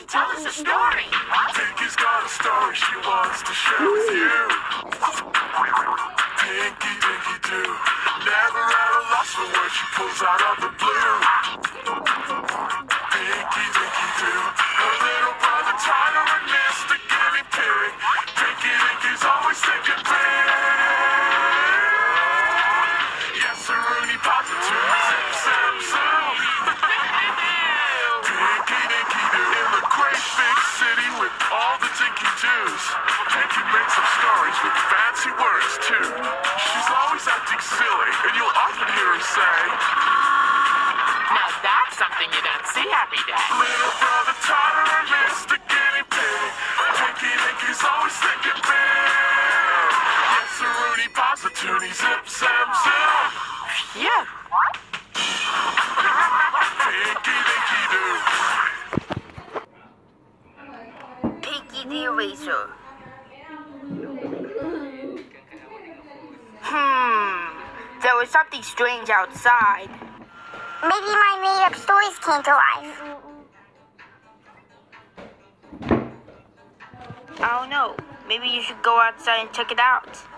Tell us a story. Pinky's got a story she wants to share with you. Pinky, Dinky Doo, never at a loss for what she pulls out of the blue. Pinky, Dinky Doo, her little brother Tyler and Mr. Guinea Pig. Pinky Dinky's always thinking big. Yes, sir, Rooney pops it to zip, zap, zoom. Pinky Dinky Doo in the great big city with all the Dinky Doos. Pinky makes up stories with fancy words too. She's always acting silly, and you'll often hear her say, Now that's something you don't see every day. little brother Tyler and Mr. Guinea Pig. Pinky Dinky's always thinking big. Yes, sir, Rooney pops a toonie, zip, zap, zoom. Phew. Pinky Dinky Doo. Pinky the Eraser. There was something strange outside. Maybe my made-up stories came to life. I don't know. Maybe you should go outside and check it out.